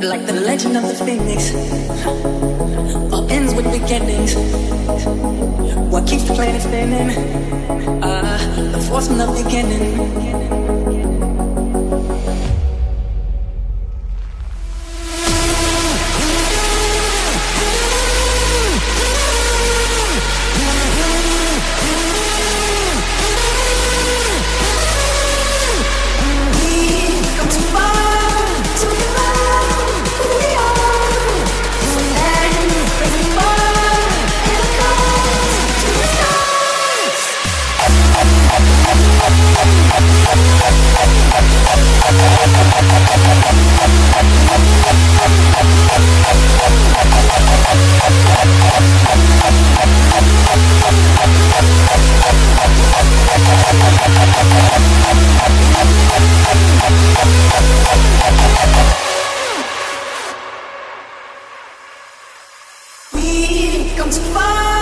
Like the legend of the phoenix, all ends with beginnings. What keeps the planet spinning? The force from the beginning. Come to find